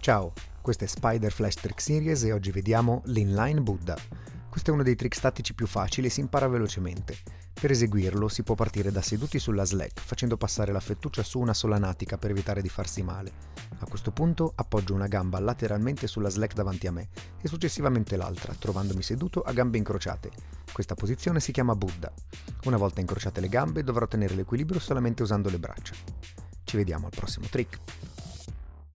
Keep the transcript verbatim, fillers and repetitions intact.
Ciao, questo è Spider Flash Trick Series e oggi vediamo l'Inline Buddha. Questo è uno dei trick statici più facili e si impara velocemente. Per eseguirlo si può partire da seduti sulla slack, facendo passare la fettuccia su una sola natica per evitare di farsi male. A questo punto appoggio una gamba lateralmente sulla slack davanti a me e successivamente l'altra, trovandomi seduto a gambe incrociate. Questa posizione si chiama Buddha. Una volta incrociate le gambe dovrò tenere l'equilibrio solamente usando le braccia. Ci vediamo al prossimo trick.